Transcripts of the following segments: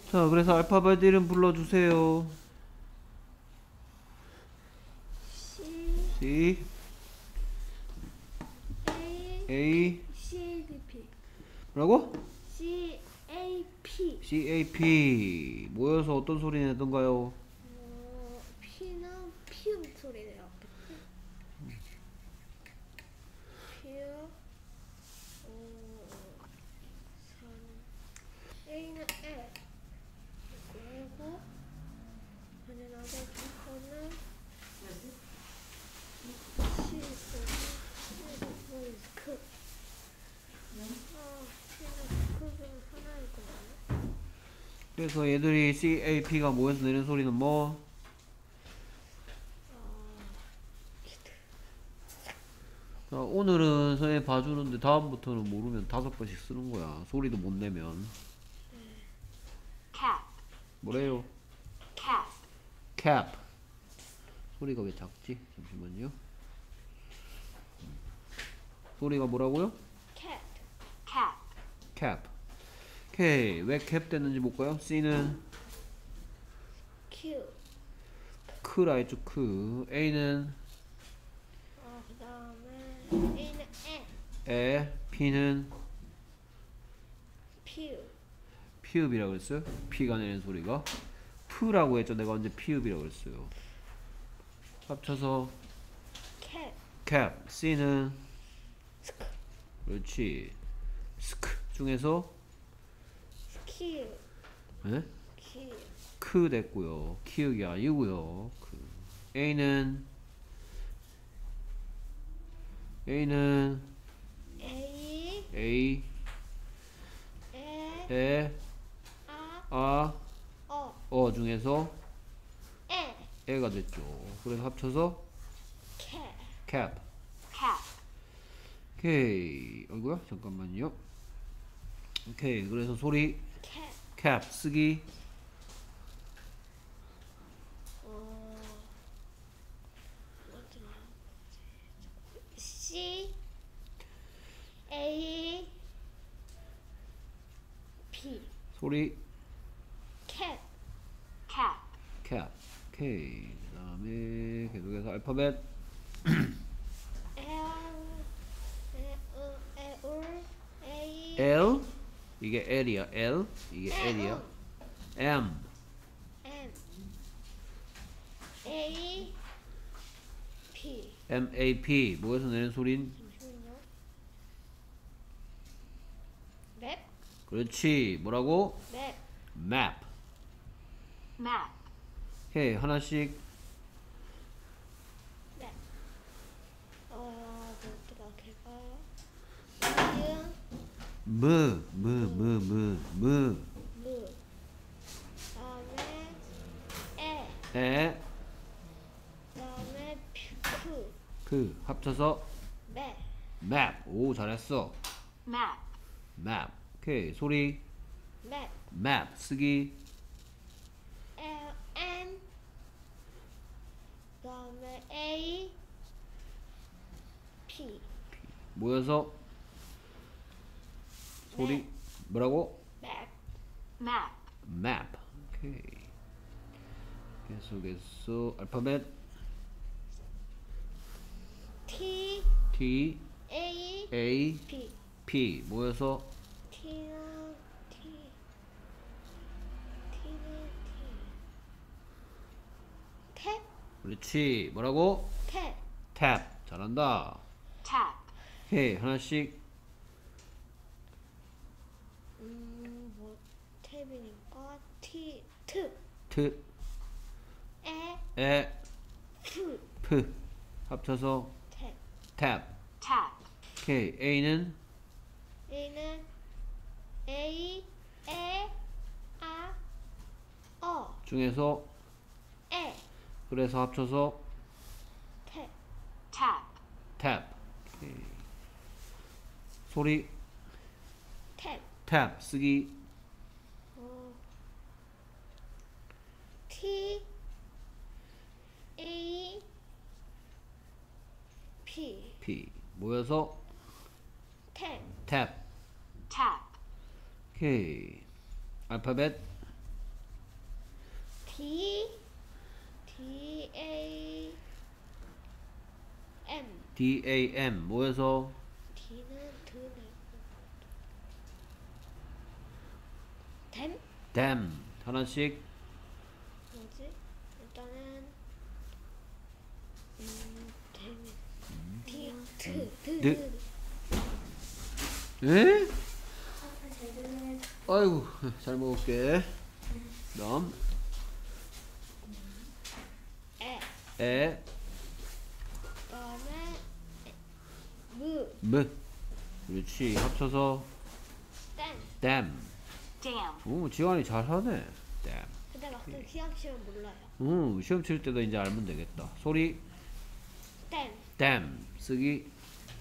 자, 그래서 알파벳 이름 불러주세요. C A CAP 뭐라고? CAP CAP 모여서 어떤 소리 내던가요? P는 피음 소리 내요. 피음 A는 에 그리고 아니 나도 이거는 크 C는 크는 하나이거든요. 그래서 얘들이 CAP가 모여서 내는 소리는 뭐? 자, 오늘은 선생님 봐주는데 다음부터는 모르면 5번씩 쓰는 거야. 소리도 못 내면. cap, 뭐래요? cap, cap. 소리가 왜 작지? 잠시만요. 소리가 뭐라고요? cat cap, cap. 오케이. 왜 cap 됐는지 볼까요? C는 Q 크라 했죠. 크. A는 그 다음에 A는 에. P는 P 피읍이라고 그랬어요. P가 내는 소리가 프라고 했죠. 내가 언제 피읍이라고 그랬어요. 합쳐서 cat cap. C는 그렇지. 스크 중에서 Q 에? Q 크 됐고요. 키읔이 아니고요. A는 A A 에 에 아 어 중에서 에 에가 됐죠. 그래서 합쳐서 cat cap. cap, 오케이. 어이구야 잠깐만요. 오케이. 그래서 소리 cat cap 쓰기 뭐더라 C A P 소리 cat cap, cap. 오케이. 그 다음에 계속해서 알파벳 L L 이게 L이야. L 이게 L이야. M M A P MAP 모여서 내는 소린 잠시만요. 맵 그렇지. 뭐라고? 맵 map. map, 오케이. 하나씩 맵 뭐더라 걔가 이응 무 무 다음에 에 다음에 그 합쳐서 맵 map. 오 잘했어. map, map. 오케이. 소리 맵 map 쓰기 L M 다음에 A P 모여서 소리 뭐라고? 맵 map, map. 오케이. 계속해서 알파벳 T T A A P P 모여서 T는 T 탭 그렇지. 뭐라고? 탭 tap. 잘한다. tap, 오케이. 하나씩 뭐 탭이니까 T 트 트 에 에 프 프 합쳐서 탭 tap. tap, 오케이. A는 A는 A 에 아 중에서 에 그래서 합쳐서 탭 tap, tap. 오케이. 소리 탭 tap 쓰기 T A P P 모여서 탭 tap. tap, 오케이. 알파벳 D D A M DAM 뭐여서 D는 드네. 댐 damn 하나씩 뭐지? 일단은 댐이 D 드. 에? 아이고 잘 먹을게. 다음 에 에 그다음에 무 무 그렇지 합쳐서 댐 damn. dam, 오 지환이 잘하네. damn. 근데 막상 시험 치면 몰라요. 시험 칠 때도 이제 알면 되겠다. 소리 댐 damn 쓰기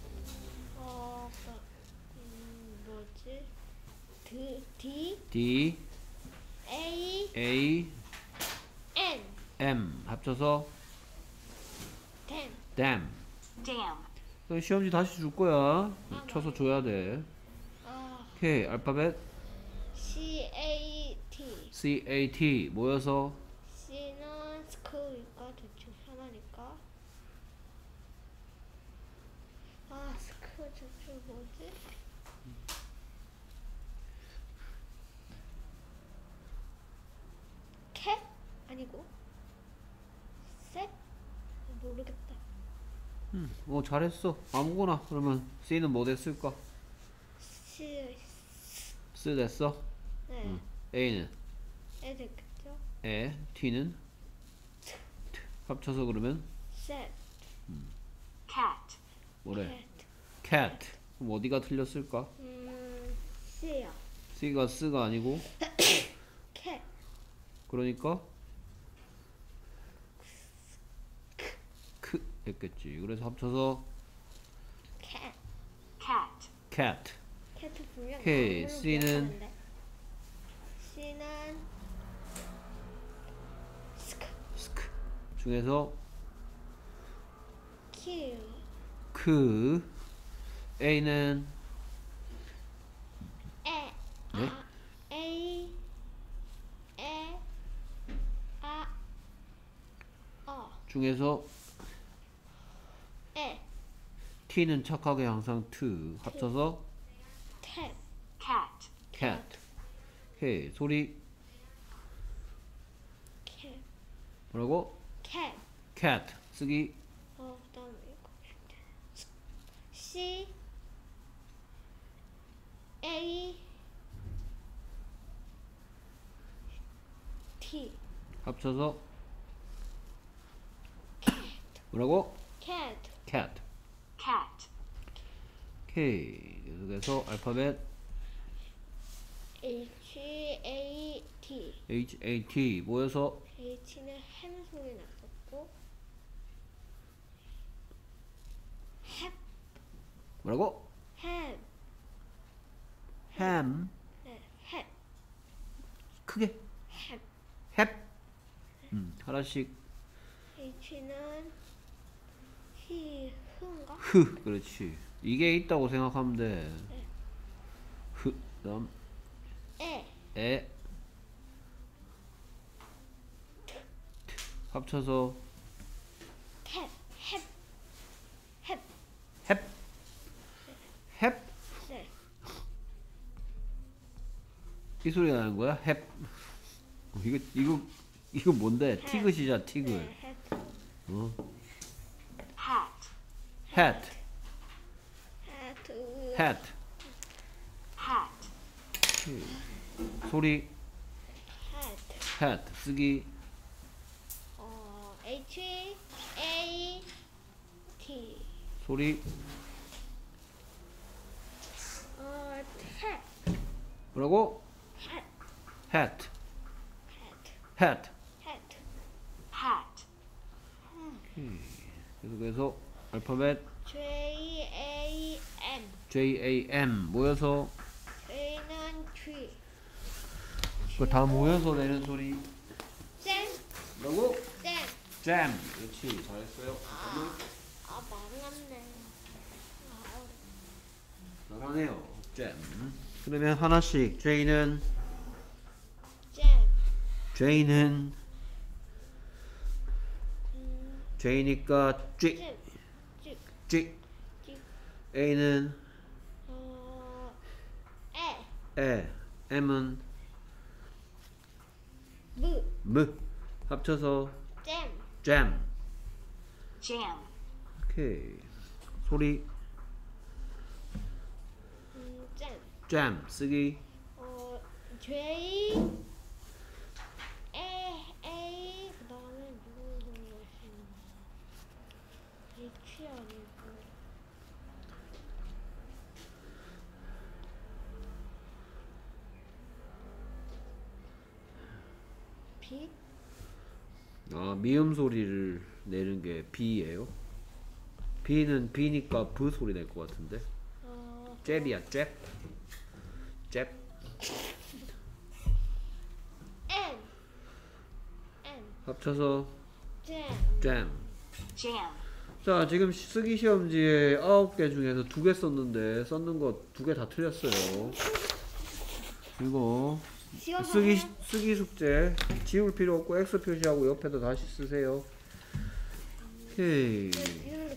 뭐지? D D A A N M 합쳐서 댐 damn. dam, 그럼 시험지 다시 줄 거야. 쳐서 줘야 돼. 오케이 알파벳 C A T CAT 모여서 C는 스크니까 대충 하나니까 스크 대충 뭐지? 캣? 아니고 셋? 모르겠다. 잘했어. 아무거나. 그러면 C는 뭐 됐을까? C 쓰 됐어. 네 A는 에 됐겠죠? 에, T는 합쳐서 그러면 셋 cat, 뭐래? cat. 그럼 어디가 틀렸을까? C요 C가 쓰가 아니고 캣 그러니까 크 했겠지. 그래서 합쳐서 캣 cat, cat. 캣은 분명 오케이, 나오는 C는? 기억하는데. C는 스크 스크 중에서 큐 크. A는 에 네? A 에 중에서 에 T는 착하게 항상 t 합쳐서 캣 cat, cat. 오케이 소리 캣 뭐라고? 캣 cat 쓰기 그다음에 이거 C A T 합쳐서 뭐라고? 캣 cat. cat, 오케이 계속해서 알파벳 H A T HAT 모여서 H는 햄 소리 났었고 햄 뭐라고? 햄 ham 네, 햄 크게 햄 햅 하나씩 H는 흐인가? 흐 그렇지. 이게 있다고 생각하면 돼. 흐 그다음 에 에 합쳐서 탭 햅 햅 햅 햅 네 이 소리가 나는 거야? 햅 이거 뭔데? 티그시자 티그. 네, 햅 어? hat, hat 하트 hat hat, 소리 하트 hat 쓰기 H A T 소리 탭 뭐라고? 햅 hat 햅 hat hat hat, 계속해서 알파벳 J A M JAM 모여서 J는 G 그 다 모여서 내는 소리 잼 뭐라고? 잼 jam 그렇지 잘했어요. 망했네 잘하네요. jam 그러면 하나씩 J는 잼 J는 J니까 G. 찜. G. 찌. A는 에. 에. M은 무. M. 합쳐서 잼. jam. jam, 오케이. 소리 잼. jam 쓰기 J A 그다음에 누구 들어가시나? H 아니고 B 미음 소리를 내는 게 B예요. B는 B니까 B 소리 낼 것 같은데. 잽이야 잽. 잽. N N 합쳐서 잼. jam. jam, 자, 지금 쓰기 시험지에 9개 중에서 2개 썼는데 썼는 거 2개 다 틀렸어요. 이거 쓰기 숙제 지울 필요 없고 X 표시하고 옆에다 다시 쓰세요. 오케이.